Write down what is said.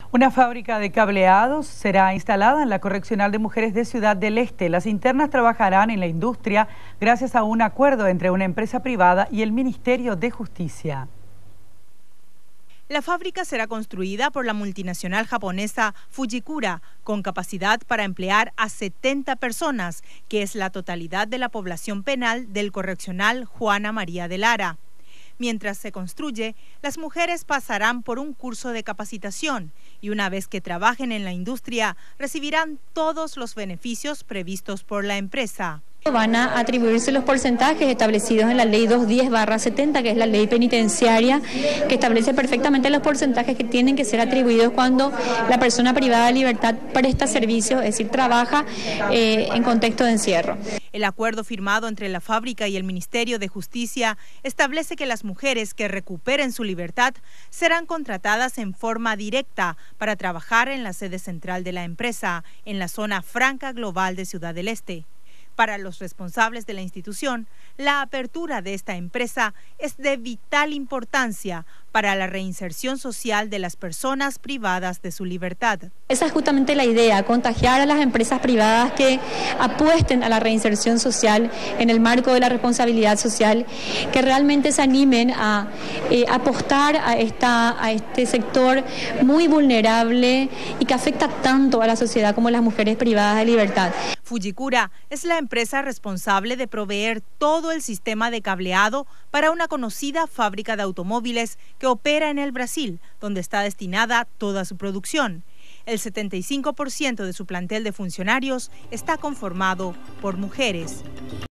Una fábrica de cableados será instalada en la Correccional de Mujeres de Ciudad del Este. Las internas trabajarán en la industria gracias a un acuerdo entre una empresa privada y el Ministerio de Justicia. La fábrica será construida por la multinacional japonesa Fujikura, con capacidad para emplear a 70 personas, que es la totalidad de la población penal del correccional Juana María de Lara. Mientras se construye, las mujeres pasarán por un curso de capacitación y una vez que trabajen en la industria, recibirán todos los beneficios previstos por la empresa. Van a atribuirse los porcentajes establecidos en la ley 210/70, que es la ley penitenciaria, que establece perfectamente los porcentajes que tienen que ser atribuidos cuando la persona privada de libertad presta servicios, es decir, trabaja en contexto de encierro. El acuerdo firmado entre la fábrica y el Ministerio de Justicia establece que las mujeres que recuperen su libertad serán contratadas en forma directa para trabajar en la sede central de la empresa, en la zona franca global de Ciudad del Este. Para los responsables de la institución, la apertura de esta empresa es de vital importancia para la reinserción social de las personas privadas de su libertad. Esa es justamente la idea, contagiar a las empresas privadas que apuesten a la reinserción social en el marco de la responsabilidad social, que realmente se animen a apostar a este sector muy vulnerable y que afecta tanto a la sociedad como las mujeres privadas de libertad. Fujikura es la empresa responsable de proveer todo el sistema de cableado para una conocida fábrica de automóviles que opera en el Brasil, donde está destinada toda su producción. El 75% de su plantel de funcionarios está conformado por mujeres.